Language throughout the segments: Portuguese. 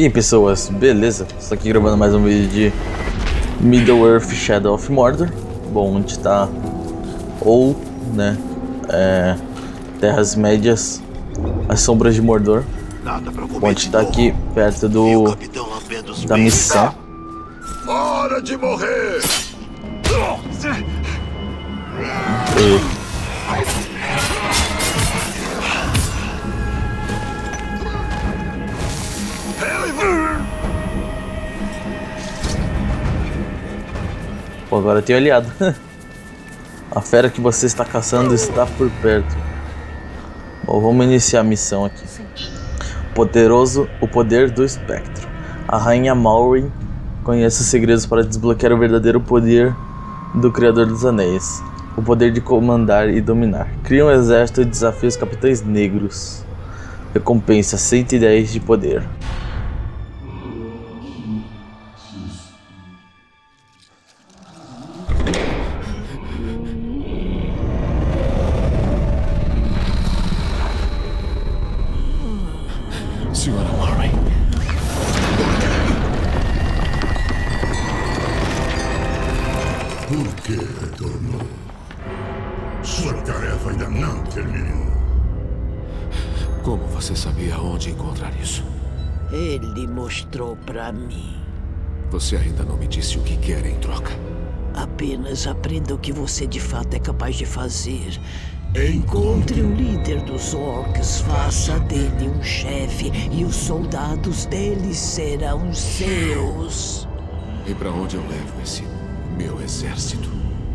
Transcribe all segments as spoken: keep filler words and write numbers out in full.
E aí pessoas, beleza? Estou aqui gravando mais um vídeo de Middle-earth Shadow of Mordor. Bom, onde está ou, né, é, Terras Médias, as Sombras de Mordor. Onde está aqui perto do da missão. Hora de morrer! E... Pô, agora eu tenho aliado. A fera que você está caçando está por perto. Bom, vamos iniciar a missão aqui. Poderoso, o poder do espectro. A rainha Maureen conhece os segredos para desbloquear o verdadeiro poder do Criador dos Anéis. O poder de comandar e dominar. Cria um exército e desafia os capitães negros. Recompensa cento e dez de poder. Senhora Maureen. Por que retornou? Sua tarefa ainda não terminou. Como você sabia onde encontrar isso? Ele mostrou pra mim. Você ainda não me disse o que quer em troca. Apenas aprenda o que você de fato é capaz de fazer. Encontre o líder dos orcs, faça dele um chefe e os soldados dele serão seus. E pra onde eu levo esse meu exército?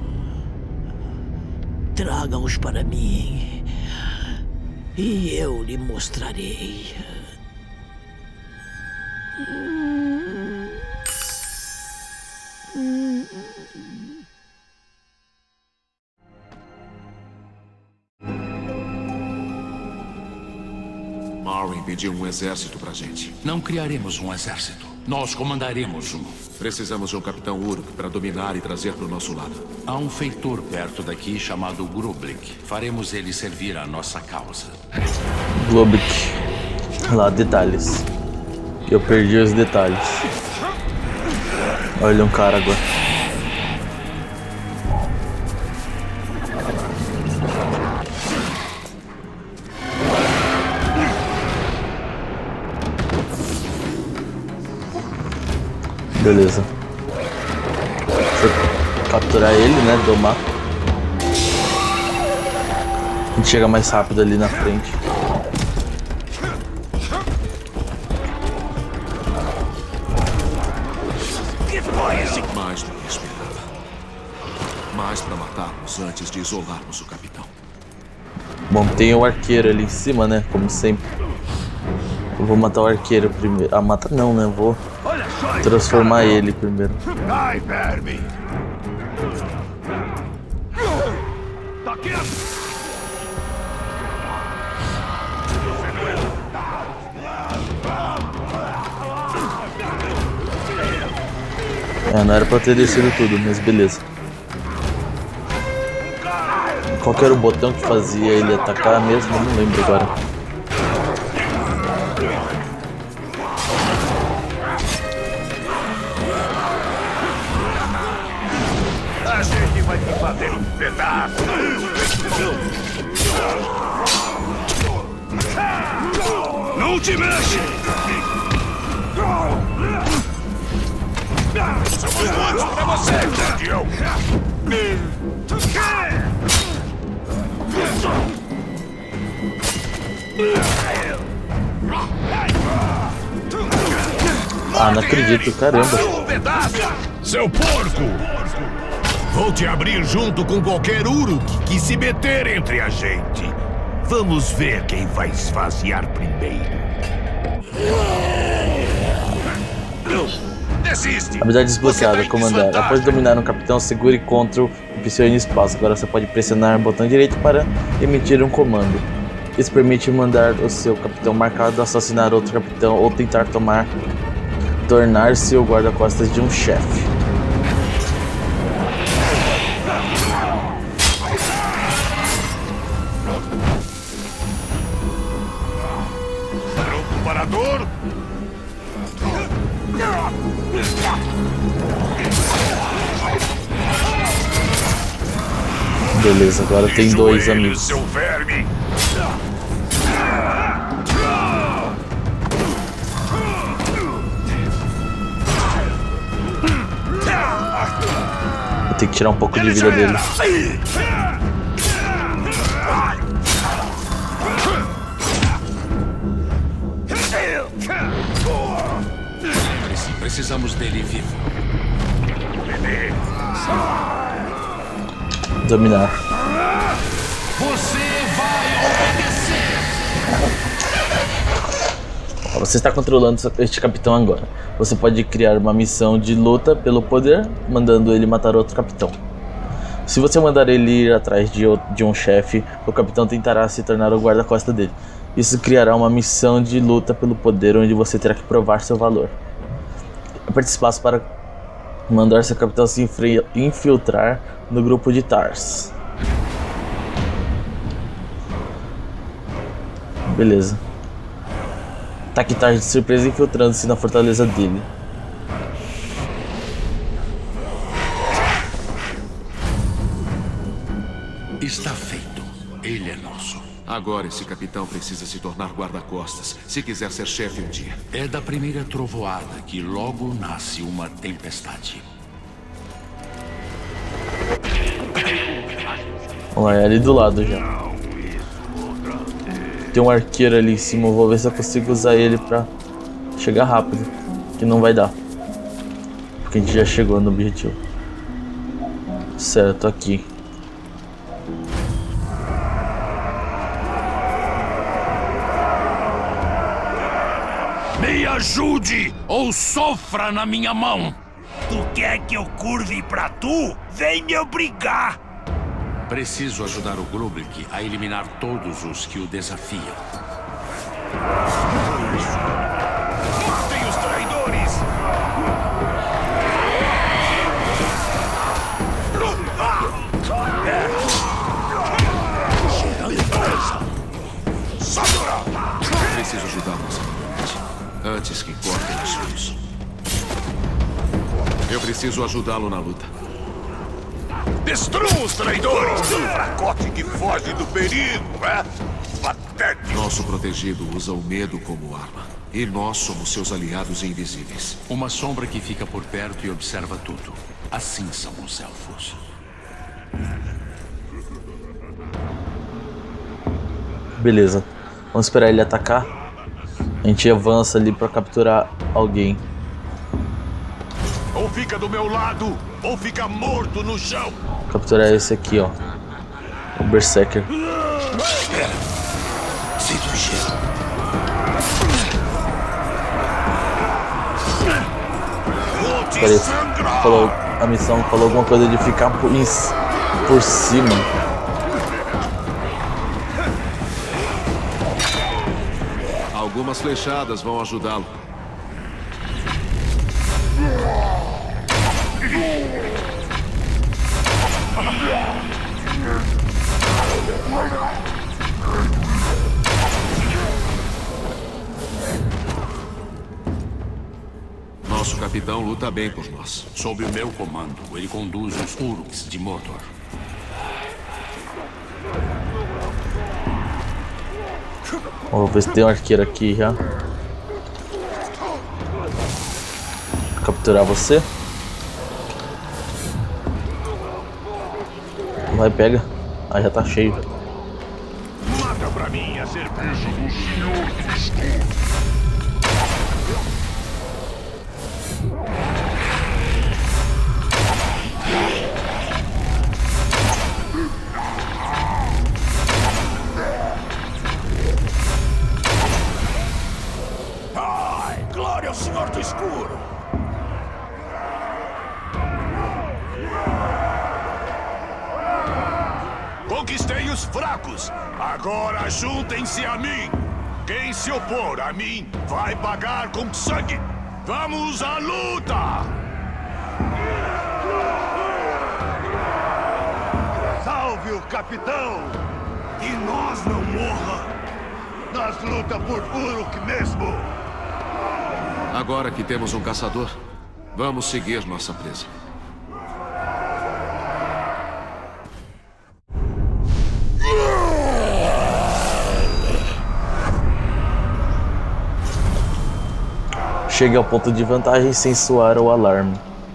Traga-os para mim e eu lhe mostrarei. Maureen pediu um exército pra gente. Não criaremos um exército. Nós comandaremos um. Precisamos de um capitão Uruk para dominar e trazer pro nosso lado. Há um feitor perto daqui chamado Grublick. Faremos ele servir a nossa causa. Grublick. Lá, detalhes. Eu perdi os detalhes. Olha um cara agora. Beleza. Deixa eu capturar ele, né? Domar. A gente chega mais rápido ali na frente. Mais do que esperava. Mais pra matarmos antes de isolarmos o capitão. Bom, tem o arqueiro ali em cima, né? Como sempre. Eu vou matar o arqueiro primeiro. Ah, matar não, né? Vou transformar ele primeiro. Ai, verme! É, não era pra ter descido tudo, mas beleza. Qual que era o botão que fazia ele atacar mesmo? Eu não lembro agora. A gente vai te fazer um pedaço! Não te mexe! Somos todos pra você, guardião! Ah, não acredito, caramba. Seu porco! Vou te abrir junto com qualquer Uruk que se meter entre a gente. Vamos ver quem vai esvaziar primeiro. Desiste! Habilidade desbloqueada, comandar. Após dominar um capitão, segure Ctrl e pressione espaço. Agora você pode pressionar o botão direito para emitir um comando. Isso permite mandar o seu capitão marcado assassinar outro capitão ou tentar tomar, tornar-se o guarda-costas de um chefe. Pronto para a dor? Beleza, agora tem dois amigos. Seu verme. Vou ter que tirar um pouco de vida dele. Precisamos dele vivo. Dominar. Você vai obedecer. Você está controlando este capitão agora. Você pode criar uma missão de luta pelo poder, mandando ele matar outro capitão. Se você mandar ele ir atrás de, de um chefe, o capitão tentará se tornar o guarda-costa dele. Isso criará uma missão de luta pelo poder, onde você terá que provar seu valor. Aperte espaço para mandar seu capitão se infiltrar no grupo de Tars. Beleza. Ataque Tars de surpresa, infiltrando-se na fortaleza dele. Está feito. Ele é nosso. Agora esse capitão precisa se tornar guarda-costas, se quiser ser chefe um dia. É da primeira trovoada que logo nasce uma tempestade. Vamos lá, é ali do lado já. Tem um arqueiro ali em cima, vou ver se eu consigo usar ele pra chegar rápido. Que não vai dar, porque a gente já chegou no objetivo. Certo, aqui. Me ajude ou sofra na minha mão. Tu quer que eu curve pra tu? Vem me obrigar. Preciso ajudar o Grublick a eliminar todos os que o desafiam. Matem os traidores! Preciso ajudá-los antes que cortem os fios. Eu preciso ajudá-lo na luta. Destrua os traidores! Um fracote que foge do perigo, é? Patético! Nosso protegido usa o medo como arma. E nós somos seus aliados invisíveis. Uma sombra que fica por perto e observa tudo. Assim são os elfos. Beleza. Vamos esperar ele atacar. A gente avança ali pra capturar alguém. Ou fica do meu lado, ou fica morto no chão. Capturar esse aqui, ó. O Berserker. Sinto o cheiro. Peraí, falou, a missão falou alguma coisa de ficar por, por cima. Algumas flechadas vão ajudá-lo. Nosso capitão luta bem por nós. Sob o meu comando, ele conduz os Uruks de Mordor. Vamos ver se tem um arqueiro aqui já. Capturar você. Vai, pega. Ah, já tá cheio. Mata pra mim a cerveja do Senhor do Escuro. Ai, glória ao Senhor do Escuro. Conquistei os fracos. Agora juntem-se a mim. Quem se opor a mim vai pagar com sangue. Vamos à luta! Salve o capitão! Que nós não morra! Nós luta por Uruk mesmo! Agora que temos um caçador, vamos seguir nossa presa. chegue ao ponto de vantagem sem soar o alarme.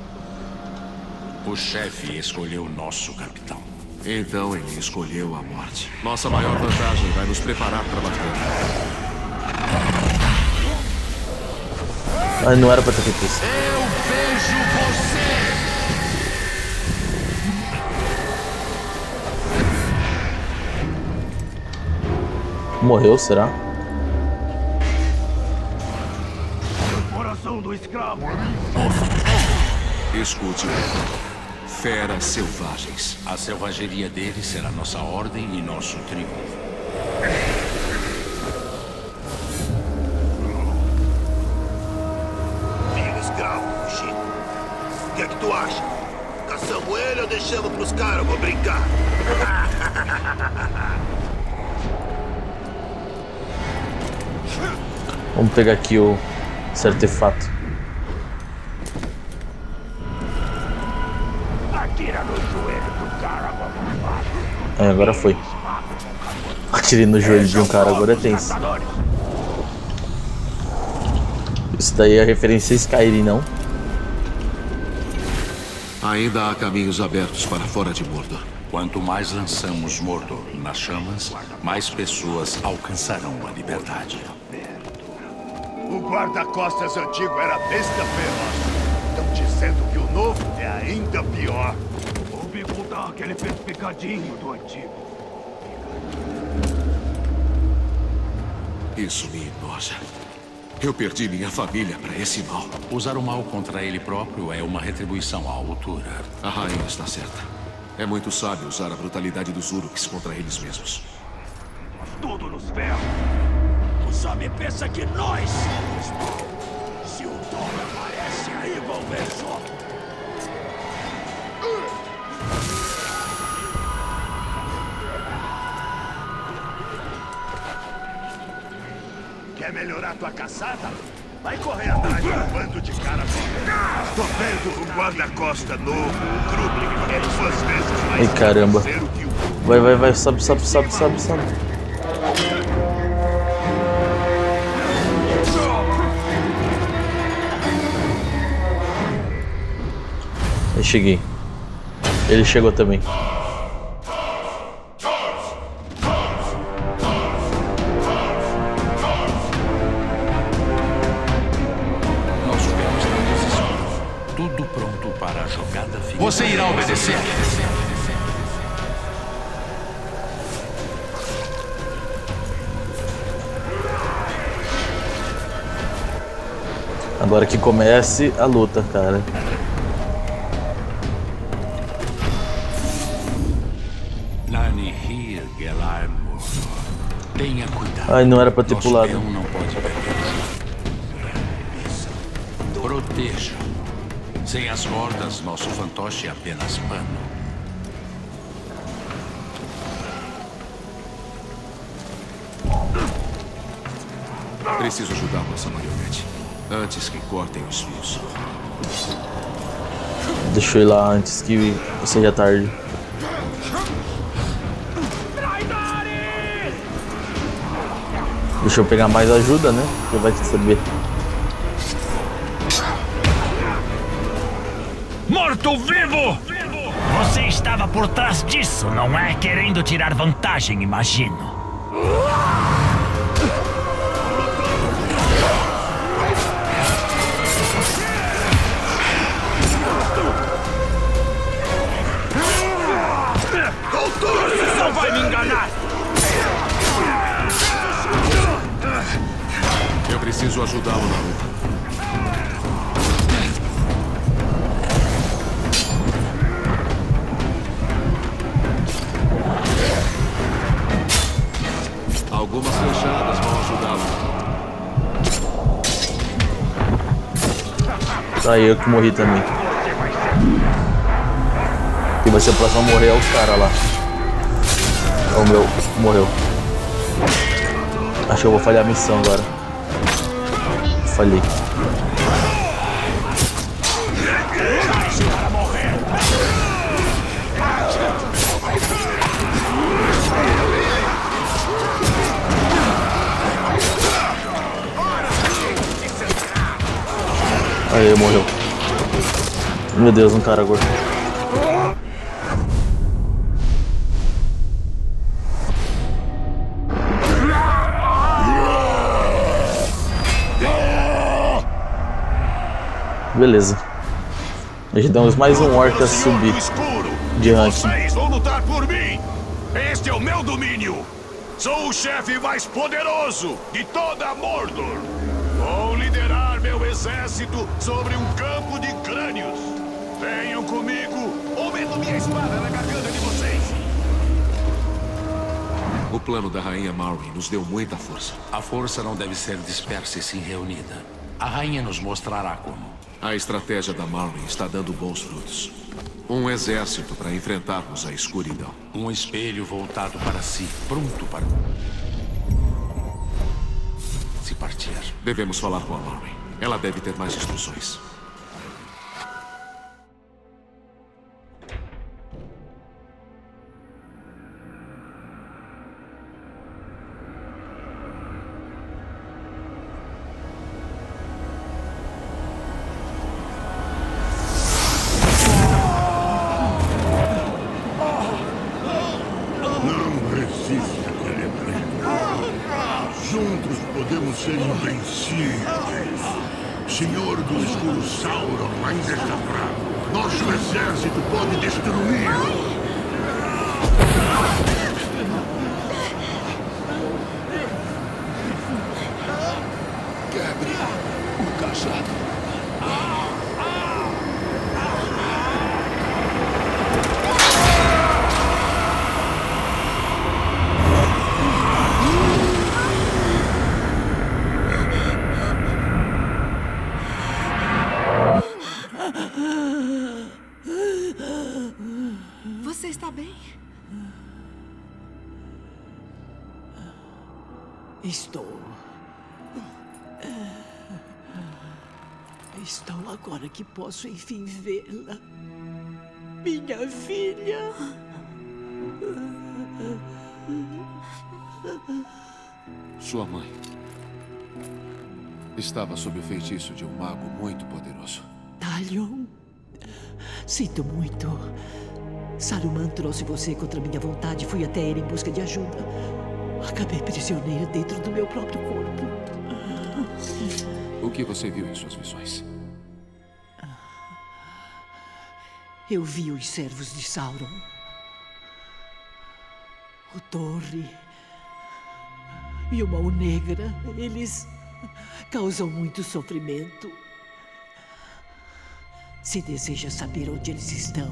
O chefe escolheu nosso capitão. Então ele escolheu a morte. Nossa maior vantagem vai nos preparar para a batalha. Ah, não era pra ter feito isso. Eu vejo você! Morreu, será? Coração do escravo. Escute, feras selvagens. A selvageria deles será nossa ordem e nosso triunfo. Filho escravo, fugindo. O que é que tu acha? Caçamos ele ou deixamos pros caras pra brincar? Vamos pegar aqui o esse artefato. Atira no joelho do cara, babado. É, agora foi. Atirei no joelho de um cara, agora é tenso. Isso daí é referência a Skyrim, não? Ainda há caminhos abertos para fora de Mordor. Quanto mais lançamos Mordor nas chamas, mais pessoas alcançarão a liberdade. O guarda-costas antigo era besta feroz. Estão dizendo que o novo é ainda pior. Ouvi contar que ele fez picadinho do antigo. Isso me enoja. Eu perdi minha família para esse mal. Usar o mal contra ele próprio é uma retribuição à altura. A rainha está certa. É muito sábio usar a brutalidade dos Uruks contra eles mesmos. Tudo nos ferros. O Sami pensa que nós somos mal. Se o Thor aparece, aí vão ver só. Quer melhorar tua caçada? Vai correr atrás de um bando de cara correndo. Tô vendo o guarda-costa novo, o Grubling, é duas vezes mais. Ai, caramba. grosseiro que o Vai, vai, vai, sobe, sobe, sobe, sobe, sobe. Eu cheguei. Ele chegou também. Nós subimos na posição. Tudo pronto para a jogada final. Você irá obedecer. Agora que comece a luta, cara. Nani Hir Gelar Mordor. Tenha cuidado. Ai, não era pra ter Nosso pulado. peão não pode perder. Proteja. Sem as cordas, nosso fantoche é apenas pano. Preciso ajudar nossa marionete. Antes que cortem os fios. Deixa eu ir lá antes que seja tarde. Deixa eu pegar mais ajuda, né? Porque vai saber. Morto-vivo! Você estava por trás disso, não é? Querendo tirar vantagem, imagino. Não vai me enganar! Eu preciso ajudá-lo na luta. Algumas flechadas vão ajudá-lo. Tá, eu que morri também. E vai ser o próximo a morrer é o cara lá. É o meu, morreu. Acho que eu vou falhar a missão agora. Falhei. Aí, morreu. Meu Deus, um cara agora. Beleza. Ajudamos mais um orc a subir de ranking. Vocês vão lutar por mim. Este é o meu domínio. Sou o chefe mais poderoso de toda Mordor. Vou liderar meu exército sobre um campo de crânios. Venham comigo ou meto minha espada na garganta de vocês. O plano da Rainha Marwyn nos deu muita força. A força não deve ser dispersa e sim reunida. A rainha nos mostrará como. A estratégia da Marwyn está dando bons frutos. Um exército para enfrentarmos a escuridão. Um espelho voltado para si, pronto para se partir. Devemos falar com a Marwyn. Ela deve ter mais instruções. Juntos podemos ser invencíveis. Senhor do Escuro Sauron ainda está fraco. Nosso exército pode destruí-lo. Quebre o cajado. Você está bem? Estou. Estou agora que posso enfim vê-la. Minha filha. Sua mãe estava sob o feitiço de um mago muito poderoso. Talion, sinto muito. Saruman trouxe você contra minha vontade. Fui até ele em busca de ajuda. Acabei prisioneira dentro do meu próprio corpo. O que você viu em suas visões? Eu vi os servos de Sauron. O Torre e o Mão Negra. Eles causam muito sofrimento. Se deseja saber onde eles estão,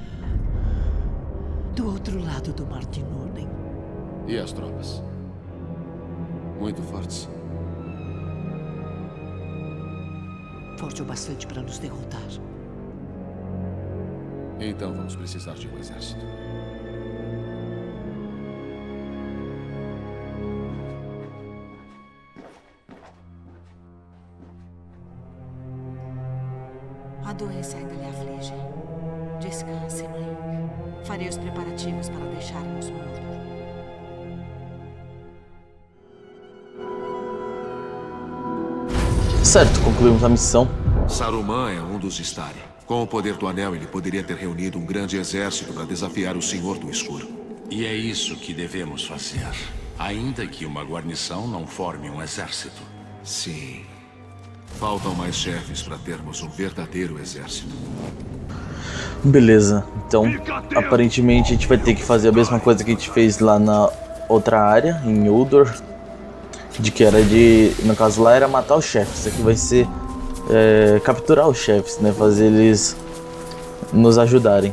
do outro lado do Mar de Nurnen. E as tropas? Muito fortes? Forte o bastante para nos derrotar. Então vamos precisar de um exército. A doença ainda lhe aflige. Descanse, mãe. Farei os preparativos para deixarmos Mordor. Certo, concluímos a missão. Saruman é um dos Istari. Com o poder do Anel, ele poderia ter reunido um grande exército para desafiar o Senhor do Escuro. E é isso que devemos fazer. Ainda que uma guarnição não forme um exército. Sim. Faltam mais chefes para termos um verdadeiro exército. Beleza, então aparentemente a gente vai ter que fazer a mesma coisa que a gente fez lá na outra área, em Uldor. De que era de, no caso lá era matar os chefes. Aqui vai ser é, capturar os chefes, né? Fazer eles nos ajudarem.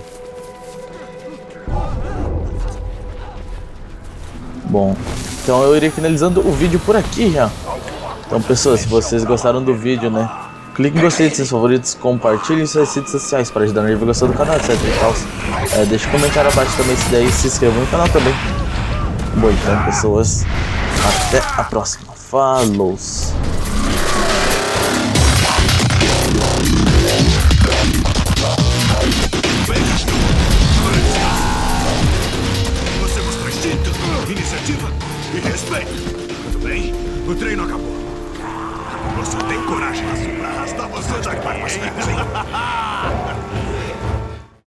Bom, então eu irei finalizando o vídeo por aqui já. Então pessoas, se vocês gostaram do vídeo, né? Clique em gostei de seus favoritos, compartilhe em suas redes sociais para ajudar na divulgação do canal, etc e tal. É, deixe um comentário abaixo também se daí, se inscreva no canal também. Bom, então pessoas, até a próxima. Falou! Você mostrou instinto, iniciativa e respeito. Tudo bem? O treino acabou. Você tem coragem pra arrastar você daqui para as pernas, hein?